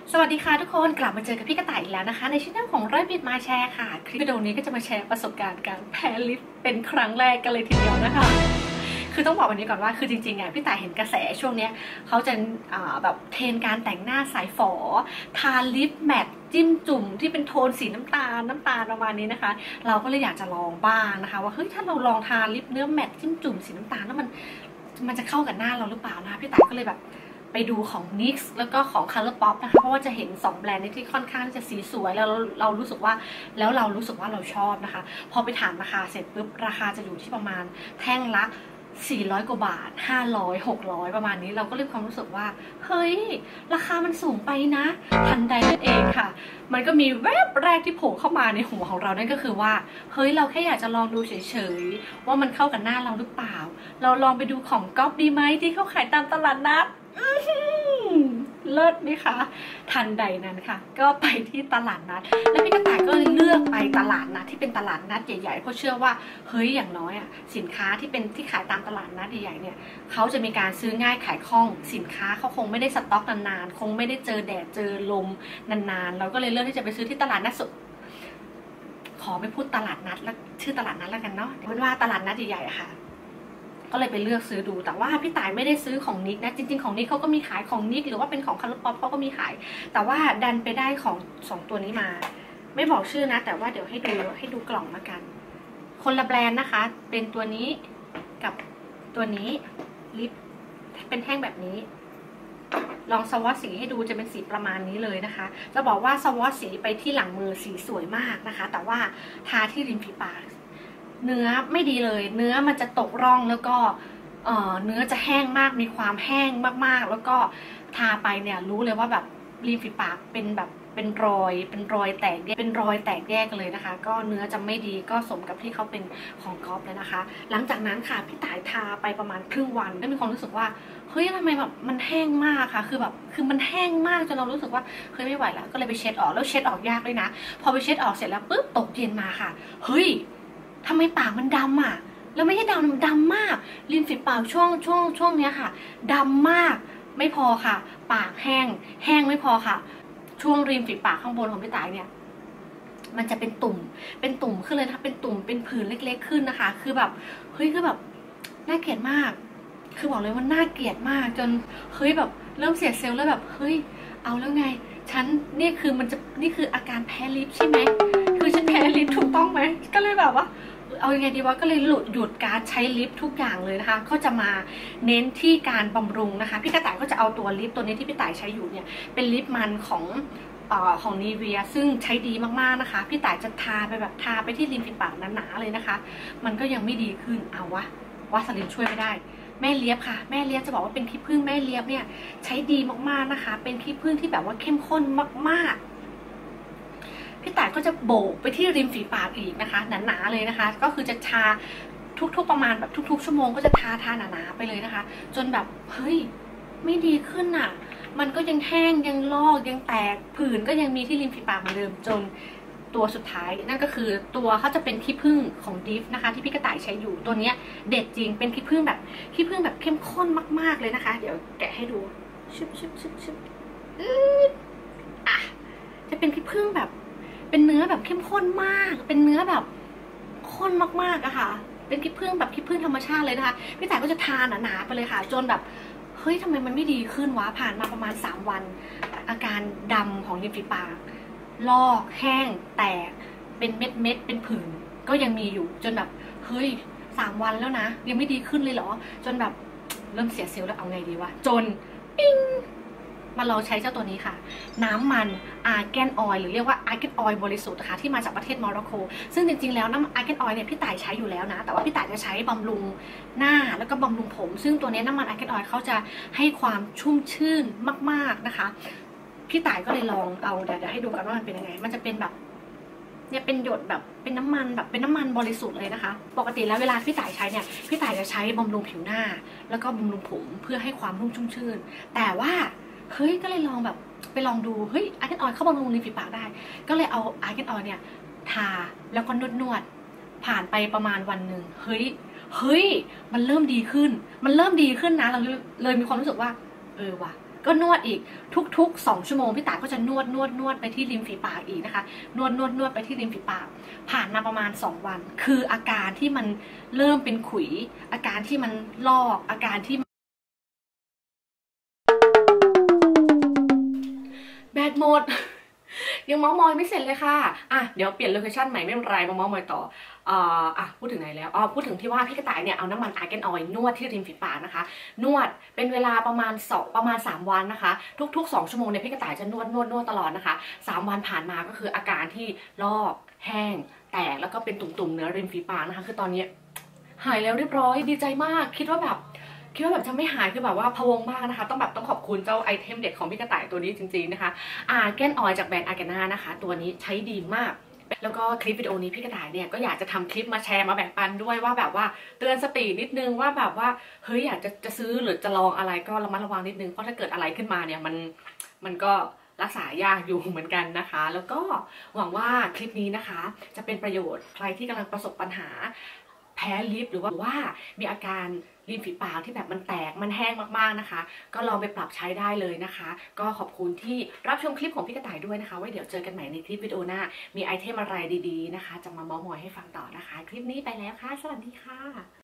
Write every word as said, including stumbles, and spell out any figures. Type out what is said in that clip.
สวัสดีค่ะทุกคนกลับมาเจอกับพี่กระต่ายอีกแล้วนะคะในช่องของร้อยบิตมาแชร์ค่ะคลิปวิดีโอนี้ก็จะมาแชร์ประสบการณ์การแพ้ลิปเป็นครั้งแรกกันเลยทีเดียวนะคะคือต้องบอกวันนี้ก่อนว่าคือจริงๆอ่ะพี่ต่ายเห็นกระแสช่วงนี้เขาจะแบบเทรนการแต่งหน้าสายฝอทาลิปแมตจิ้มจุ่มที่เป็นโทนสีน้ำตาลน้ำตาลประมาณนี้นะคะเราก็เลยอยากจะลองบ้างนะคะว่าเฮ้ยถ้าเราลองทาลิปเนื้อแมตจิ้มจุ่มสีน้ำตาลแล้วมันมันจะเข้ากับหน้าเราหรือเปล่านะคะพี่ต่ายก็เลยแบบไปดูของ นิกซ์ แล้วก็ของ ColourPop นะคะเพราะว่าจะเห็นสองแบรนด์นี้ที่ค่อนข้างจะสีสวยแล้วเรารู้สึกว่าแล้วเรารู้สึกว่าเราชอบนะคะพอไปถามราคาเสร็จปุ๊บราคาจะอยู่ที่ประมาณแท่งละสี่ร้อยกว่าบาทห้าร้อย หกร้อยประมาณนี้เราก็เลยความรู้สึกว่าเฮ้ยราคามันสูงไปนะทันใดนั่นเองค่ะมันก็มีแวบแรกที่โผล่เข้ามาในหัวของเรานั่นก็คือว่าเฮ้ยเราแค่อยากจะลองดูเฉยๆว่ามันเข้ากับหน้าเราหรือเปล่าเราลองไปดูของก๊อปดีไหมที่เขาขายตามตลาดนัดเลิศไหมคะทันใดนั้นค่ะก็ไปที่ตลาดนัดแล้วพี่กระต่ายก็เลือกไปตลาดนัดที่เป็นตลาดนัดใหญ่ๆเพราะเชื่อว่าเฮ้ยอย่างน้อยอ่ะสินค้าที่เป็นที่ขายตามตลาดนัดใหญ่ๆเนี่ยเขาจะมีการซื้อง่ายขายคล่องสินค้าเขาคงไม่ได้สต็อกนานๆคงไม่ได้เจอแดดเจอลมนานๆเราก็เลยเลือกที่จะไปซื้อที่ตลาดนัดสุดขอไม่พูดตลาดนัดแล้วชื่อตลาดนัดแล้วกันเนาะเป็นว่าตลาดนัดใหญ่ๆอะค่ะก็เลยไปเลือกซื้อดูแต่ว่าพี่ต่ายไม่ได้ซื้อของนิกนะจริงๆของนิกเขาก็มีขายของนิกหรือว่าเป็นของ ColourPop เขาก็มีขายแต่ว่าดันไปได้ของสองตัวนี้มาไม่บอกชื่อนะแต่ว่าเดี๋ยวให้ดูให้ดูกล่องละกันคนละแบรนด์นะคะเป็นตัวนี้กับตัวนี้ลิปเป็นแท่งแบบนี้ลองสวอตสีให้ดูจะเป็นสีประมาณนี้เลยนะคะจะบอกว่าสวอตสีไปที่หลังมือสีสวยมากนะคะแต่ว่าทาที่ริมฝีปากเนื้อไม่ดีเลยเนื้อมันจะตกร่องแล้วก็เอ่อเนื้อจะแห้งมากมีความแห้งมากๆแล้วก็ทาไปเนี่ยรู้เลยว่าแบบริมฝีปากเป็นแบบเป็นรอยเป็นรอยแตกแยกเป็นรอยแตกแยกกันเลยนะคะก็เนื้อจะไม่ดีก็สมกับที่เขาเป็นของก๊อฟเลยนะคะหลังจากนั้นค่ะพี่ต่ายทาไปประมาณครึ่งวันได้มีความรู้สึกว่าเฮ้ยทำไมแบบมันแห้งมากค่ะคือแบบคือมันแห้งมากจนเรารู้สึกว่าเฮ้ยไม่ไหวแล้วก็เลยไปเช็ดออกแล้วเช็ดออกยากด้วยนะพอไปเช็ดออกเสร็จแล้วปุ๊บตกเย็นมาค่ะเฮ้ยทำไมปากมันดำอ่ะแล้วไม่ใช่ดำดำมากริมฝีปากช่วงช่วงช่วงเนี้ยค่ะดำมากไม่พอค่ะปากแห้งแห้งไม่พอค่ะช่วงริมฝีปากข้างบนของพี่ต่ายเนี่ยมันจะเป็นตุ่มเป็นตุ่มขึ้นเลยนะเป็นตุ่มเป็นผื่นเล็กๆขึ้นนะคะคือแบบเฮ้ยคือแบบน่าเกลียดมากคือบอกเลยว่าน่าเกลียดมากจนเฮ้ยแบบเริ่มเสียเซลล์แล้วแบบเฮ้ยเอาแล้วไงฉันนี่คือมันจะนี่คืออาการแพ้ลิปใช่ไหมคือฉันแพ้ลิปถูกต้องไหมก็เลยแบบว่าเอายังไงดีวะก็เลยหลุดหยุดการใช้ลิปทุกอย่างเลยนะคะก็จะมาเน้นที่การบำรุงนะคะพี่กระต่ายก็จะเอาตัวลิปตัวนี้ที่พี่ต่ายใช้อยู่เนี่ยเป็นลิปมันของเอ่อของนีเวียซึ่งใช้ดีมากๆนะคะพี่ต่ายจะทาไปแบบทาไปที่ริมฝีปากหนาๆเลยนะคะมันก็ยังไม่ดีขึ้นเอาวะวาสลินช่วยไม่ได้แม่เลียบค่ะแม่เลียบจะบอกว่าเป็นขี้ผึ้งแม่เลียบเนี่ยใช้ดีมากๆนะคะเป็นขี้ผึ้งที่แบบว่าเข้มข้นมากๆพี่ต่ายก็จะโบกไปที่ริมฝีปากอีกนะคะหนาๆเลยนะคะก็คือจะทาทุกๆประมาณแบบทุกๆชั่วโมงก็จะทาทาหนาๆไปเลยนะคะจนแบบเฮ้ยไม่ดีขึ้นอ่ะมันก็ยังแห้งยังลอกยังแตกผื่นก็ยังมีที่ริมฝีปากเหมือนเดิมจนตัวสุดท้ายนั่นก็คือตัวเขาจะเป็นขี้ผึ้งของดิฟนะคะที่พี่กระต่ายใช้อยู่ตัวเนี้ยเด็ดจริงเป็นขี้ผึ้งแบบขี้ผึ้งแบบเข้มข้นมากๆเลยนะคะเดี๋ยวแกะให้ดูชึบชึบชึบชึบอ่ะจะเป็นขี้ผึ้งแบบเป็นเนื้อแบบเข้มข้นมากเป็นเนื้อแบบข้นมากๆอะค่ะเป็นขี้ผึ้งแบบขี้ผึ้งธรรมชาติเลยนะคะพี่ต่ายก็จะทานหนาๆไปเลยค่ะจนแบบเฮ้ยทำไมมันไม่ดีขึ้นวะผ่านมาประมาณสามวันอาการดำของริมฝีปากลอกแห้งแตกเป็นเม็ดเม็ดเป็นผื่นก็ยังมีอยู่จนแบบเฮ้ยสามวันแล้วนะยังไม่ดีขึ้นเลยเหรอจนแบบเริ่มเสียเซลล์แล้วเอาไงดีวะจนปิ้งมาเราใช้เจ้าตัวนี้ค่ะน้ำมันอาร์แกนออยล์หรือเรียกว่าอาร์แกนออยล์บริสุทธิ์นะคะที่มาจากประเทศโมร็อกโกซึ่งจริงๆแล้วน้ำอาร์แกนออยล์เนี่ยพี่ต่ายใช้อยู่แล้วนะแต่ว่าพี่ต่ายจะใช้บำรุงหน้าแล้วก็บำรุงผมซึ่งตัวนี้น้ำมันอาร์แกนออยล์เขาจะให้ความชุ่มชื่นมากๆนะคะพี่ต่ายก็เลยลองเอาเดี๋ยวให้ดูกันว่ามันเป็นยังไงมันจะเป็นแบบเนี่ยเป็นหยดแบบเป็นน้ำมันแบบเป็นน้ำมันบริสุทธิ์เลยนะคะปกติแล้วเวลาพี่ต่ายใช้เนี่ยพี่ต่ายจะใช้บำรุงผิวหน้าแล้วก็บำรุงผมเพื่อให้ความนุ่มชุ่มชื่นแต่ว่าเฮ้ยก็เลยลองแบบไปลองดูเฮ้ยอาร์แกนออยล์เข้าบำรุงริมฝีปากได้ก็เลยเอาอาร์แกนออยล์เนี่ยทาแล้วก็นวดนวดผ่านไปประมาณวันหนึ่งเฮ้ยเฮ้ยมันเริ่มดีขึ้นมันเริ่มดีขึ้นนะเราเลยมีความรู้สึกว่าเออว่ะก็นวดอีกทุกๆสองชั่วโมงพี่ต่ายก็จะนวดนวดนวดไปที่ริมฝีปากอีกนะคะนวดนวดนวดไปที่ริมฝีปากผ่านมาประมาณสองวันคืออาการที่มันเริ่มเป็นขุยอาการที่มันลอกอาการที่แบตหมดยังเมาส์มอยไม่เสร็จเลยค่ะอ่ะเดี๋ยวเปลี่ยนโลเคชั่นใหม่ไม่เป็นไรมาเมาส์มอยต่ออ่าอ่ะพูดถึงไหนแล้วอ๋อพูดถึงที่ว่าพี่กระต่ายเนี่ยเอาน้ำมันอาร์แกนออยล์นวดที่ริมฝีปากนะคะนวดเป็นเวลาประมาณสองประมาณสามวันนะคะทุกๆสองชั่วโมงเนี่ยพี่กระต่ายจะนวดนวดนวดตลอดนะคะสามวันผ่านมาก็คืออาการที่ลอกแห้งแตกแล้วก็เป็นตุ่มๆเนื้อริมฝีปากนะคะคือตอนนี้หายแล้วเรียบร้อยดีใจมากคิดว่าแบบคิดว่าแบบจะไม่หายคือแบบว่าพะวงมากนะคะต้องแบบต้องขอบคุณเจ้าไอเทมเด็ดของพี่กระต่ายตัวนี้จริงๆนะคะอาร์แกนออยล์จากแบรนด์อาร์แกนานะคะตัวนี้ใช้ดีมากแล้วก็คลิปวิดีโอนี้พี่กระต่ายเนี่ยก็อยากจะทำคลิปมาแชร์มาแบ่งปันด้วยว่าแบบว่าเตือนสตินิดนึงว่าแบบว่าเฮ้ยอยากจะจะซื้อหรือจะลองอะไรก็ระมัดระวังนิดนึงเพราะถ้าเกิดอะไรขึ้นมาเนี่ยมันมันก็รักษายากอยู่เหมือนกันนะคะแล้วก็หวังว่าคลิปนี้นะคะจะเป็นประโยชน์ใครที่กำลังประสบปัญหาแพ้ลิปหรือว่าว่ามีอาการริมฝีปากที่แบบมันแตกมันแห้งมากๆนะคะก็ลองไปปรับใช้ได้เลยนะคะก็ขอบคุณที่รับชมคลิปของพี่กระต่ายด้วยนะคะไว้เดี๋ยวเจอกันใหม่ในคลิปวิดีโอหน้ามีไอเทมอะไรดีๆนะคะจะมาเม้าท์มอยให้ฟังต่อนะคะคลิปนี้ไปแล้วค่ะสวัสดีค่ะ